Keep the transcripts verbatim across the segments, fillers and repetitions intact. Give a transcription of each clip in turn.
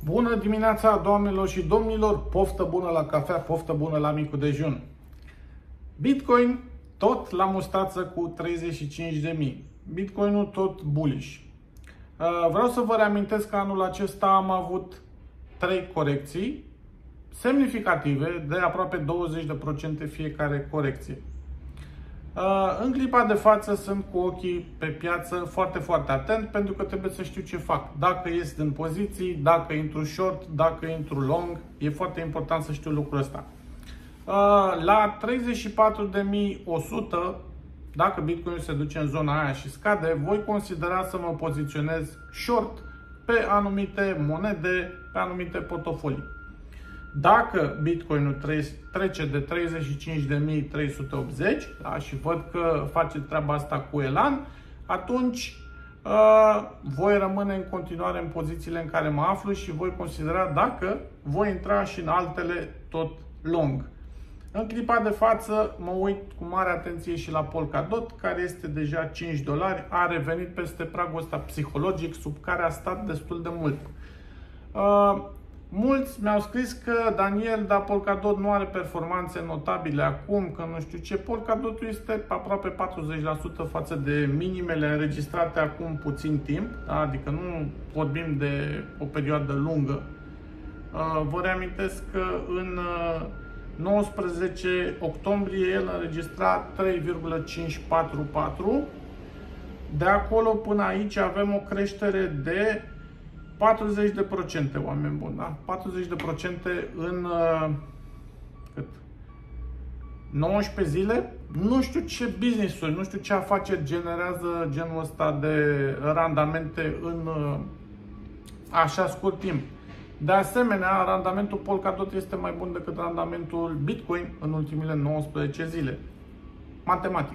Bună dimineața, doamnelor și domnilor! Poftă bună la cafea, poftă bună la micul dejun. Bitcoin tot la mustață cu treizeci și cinci de mii. Bitcoinul tot bullish. Vreau să vă reamintesc că anul acesta am avut trei corecții semnificative de aproape douăzeci la sută fiecare corecție. În clipa de față sunt cu ochii pe piață foarte, foarte atent pentru că trebuie să știu ce fac. Dacă ies din poziții, dacă intru short, dacă intru long, e foarte important să știu lucrul ăsta. La treizeci și patru de mii o sută, dacă Bitcoin se duce în zona aia și scade, voi considera să mă poziționez short pe anumite monede, pe anumite portofolii. Dacă Bitcoinul trece de treizeci și cinci de mii trei sute optzeci, da, și văd că face treaba asta cu elan, atunci uh, voi rămâne în continuare în pozițiile în care mă aflu și voi considera dacă voi intra și în altele tot long. În clipa de față mă uit cu mare atenție și la Polkadot, care este deja cinci dolari, a revenit peste pragul ăsta psihologic sub care a stat destul de mult. Uh, Mulți mi-au scris că Daniel, dar Polkadot nu are performanțe notabile acum, că nu știu ce. Polkadotul este aproape patruzeci la sută față de minimele înregistrate acum puțin timp, da? Adică nu vorbim de o perioadă lungă. Vă reamintesc că în nouăsprezece octombrie el înregistra trei virgulă cinci patru patru. De acolo până aici avem o creștere de patruzeci de procente, oameni buni, da? patruzeci de procente în uh, cât? nouăsprezece zile. Nu știu ce business-uri, nu știu ce afaceri generează genul ăsta de randamente în uh, așa scurt timp. De asemenea, randamentul Polkadot este mai bun decât randamentul Bitcoin în ultimele nouăsprezece zile. Matematic.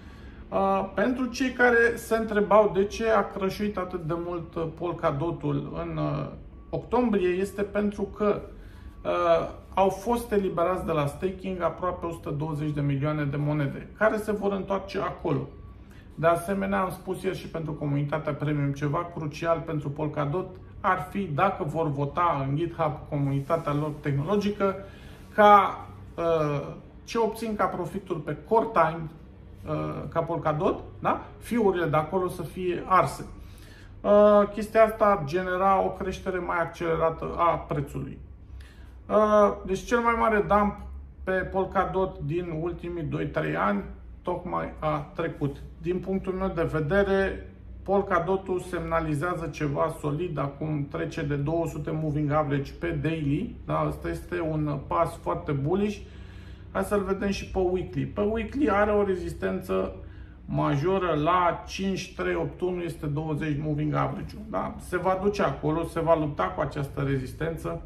Uh, pentru cei care se întrebau de ce a crășuit atât de mult Polkadotul în uh, octombrie, este pentru că uh, au fost eliberați de la staking aproape o sută douăzeci de milioane de monede, care se vor întoarce acolo. De asemenea, am spus ieri și pentru comunitatea premium, ceva crucial pentru Polkadot ar fi, dacă vor vota în GitHub comunitatea lor tehnologică, ca uh, ce obțin ca profituri pe core time ca Polkadot, da? Fiurile de acolo să fie arse. Uh, chestia asta ar genera o creștere mai accelerată a prețului. Uh, deci cel mai mare dump pe Polkadot din ultimii doi trei ani tocmai a trecut. Din punctul meu de vedere, Polkadotul semnalizează ceva solid, acum trece de două sute moving average pe daily, da? Asta este un pas foarte bullish. Hai să-l vedem și pe weekly. Pe weekly are o rezistență majoră la cinci trei opt unu, este douăzeci moving average-ul. Da? Se va duce acolo, se va lupta cu această rezistență.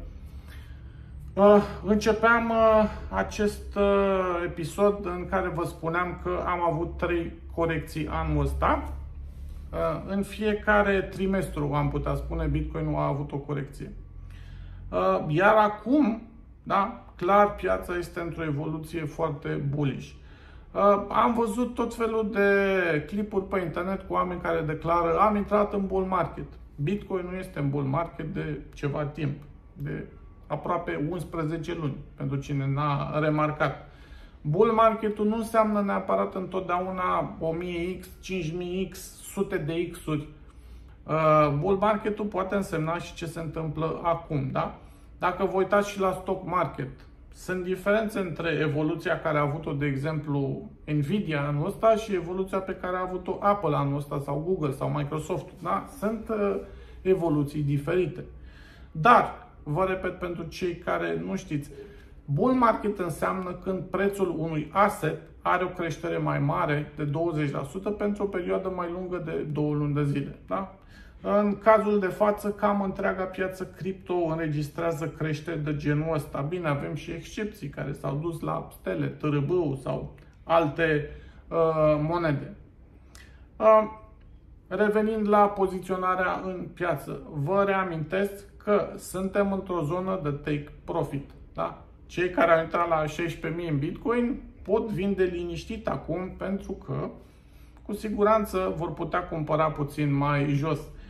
Uh, începeam uh, acest uh, episod în care vă spuneam că am avut trei corecții anul ăsta. Uh, în fiecare trimestru, am putea spune, Bitcoin a avut o corecție. Uh, iar acum, da, clar, piața este într-o evoluție foarte bullish. Uh, am văzut tot felul de clipuri pe internet cu oameni care declară: am intrat în bull market. Bitcoin nu este în bull market de ceva timp, de aproape unsprezece luni, pentru cine n-a remarcat. Bull marketul nu înseamnă neapărat întotdeauna o mie x, cinci mii x, sute de x-uri. Uh, bull marketul poate însemna și ce se întâmplă acum, da? Dacă vă uitați și la stock market, sunt diferențe între evoluția care a avut-o, de exemplu, Nvidia anul ăsta și evoluția pe care a avut-o Apple anul ăsta sau Google sau Microsoft. Da? Sunt uh, evoluții diferite. Dar, vă repet pentru cei care nu știți, bull market înseamnă când prețul unui asset are o creștere mai mare de douăzeci la sută pentru o perioadă mai lungă de două luni de zile. Da? În cazul de față, cam întreaga piață cripto înregistrează creșteri de genul ăsta. Bine, avem și excepții care s-au dus la stele, T R B-ul sau alte uh, monede. Uh, revenind la poziționarea în piață, vă reamintesc că suntem într-o zonă de take profit. Da? Cei care au intrat la șaisprezece mii în Bitcoin pot vinde liniștit acum, pentru că cu siguranță vor putea cumpăra puțin mai jos.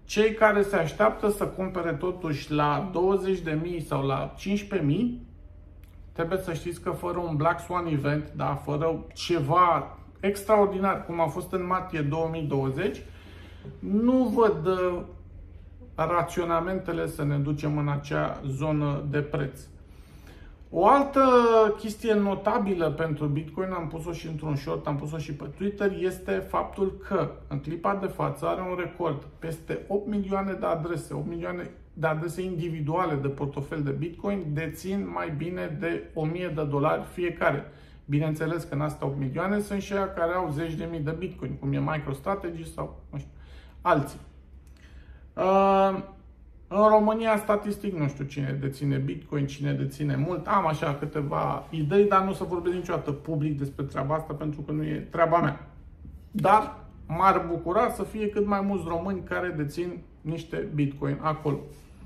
Cei care se așteaptă să cumpere totuși la douăzeci de mii sau la cincisprezece mii, trebuie să știți că fără un Black Swan event, da, fără ceva extraordinar, cum a fost în martie două mii douăzeci, nu văd uh, raționamentele să ne ducem în acea zonă de preț. O altă chestie notabilă pentru Bitcoin, am pus-o și într-un short, am pus-o și pe Twitter, este faptul că în clipa de față are un record peste opt milioane de adrese, opt milioane de adrese individuale de portofel de Bitcoin dețin mai bine de o mie de dolari fiecare. Bineînțeles că în astea opt milioane sunt și aia care au zeci de mii de Bitcoin, cum e MicroStrategy sau nu știu, alții. Uh, În România, statistic, nu știu cine deține Bitcoin, cine deține mult. Am așa câteva idei, dar nu o să vorbesc niciodată public despre treaba asta, pentru că nu e treaba mea. Dar m-ar bucura să fie cât mai mulți români care dețin niște Bitcoin acolo.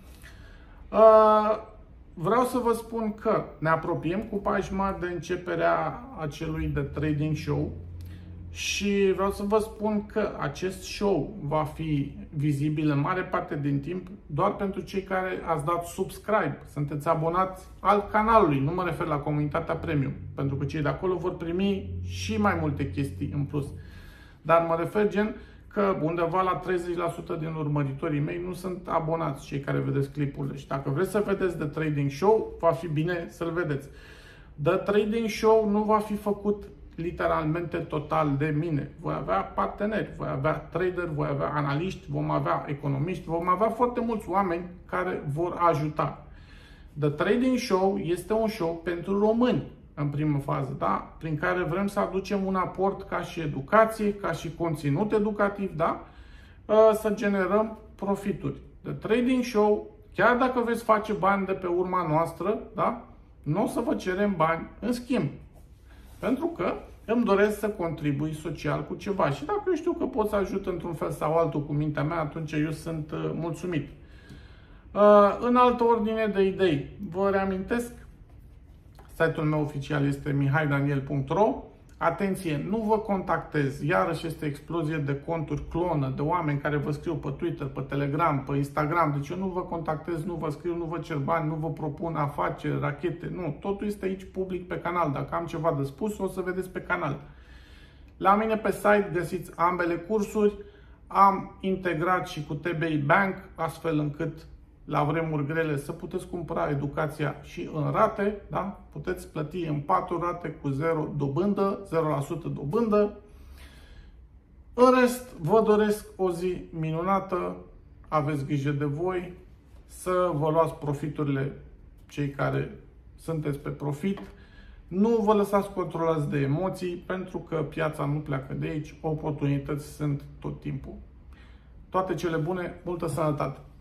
Vreau să vă spun că ne apropiem cu pașma de începerea acelui de trading show. Și vreau să vă spun că acest show va fi vizibil în mare parte din timp doar pentru cei care ați dat subscribe, sunteți abonați al canalului, nu mă refer la comunitatea premium, pentru că cei de acolo vor primi și mai multe chestii în plus. Dar mă refer gen că undeva la treizeci la sută din urmăritorii mei nu sunt abonați, cei care vedeți clipurile. Și dacă vreți să vedeți The Trading Show, va fi bine să-l vedeți. The Trading Show nu va fi făcut literalmente total de mine. Voi avea parteneri, voi avea traderi, voi avea analiști, vom avea economiști, vom avea foarte mulți oameni care vor ajuta. The Trading Show este un show pentru români, în primă fază, da? Prin care vrem să aducem un aport ca și educație, ca și conținut educativ, da? Să generăm profituri. The Trading Show, chiar dacă veți face bani de pe urma noastră, da? Nu o să vă cerem bani în schimb. Pentru că îmi doresc să contribui social cu ceva. Și dacă eu știu că pot să ajut într-un fel sau altul cu mintea mea, atunci eu sunt uh, mulțumit. Uh, în altă ordine de idei, vă reamintesc, site-ul meu oficial este mihai daniel punct ro. Atenție, nu vă contactez. Iarăși este explozie de conturi clonă, de oameni care vă scriu pe Twitter, pe Telegram, pe Instagram. Deci eu nu vă contactez, nu vă scriu, nu vă cer bani, nu vă propun afaceri, rachete. Nu, totul este aici public pe canal. Dacă am ceva de spus, o să vedeți pe canal. La mine pe site găsiți ambele cursuri. Am integrat și cu T B I Bank, astfel încât la vremuri grele să puteți cumpăra educația și în rate, da? Puteți plăti în patru rate cu zero dobândă, zero la sută dobândă. În rest, vă doresc o zi minunată, aveți grijă de voi, să vă luați profiturile cei care sunteți pe profit. Nu vă lăsați controlați de emoții, pentru că piața nu pleacă de aici, oportunități sunt tot timpul. Toate cele bune, multă sănătate!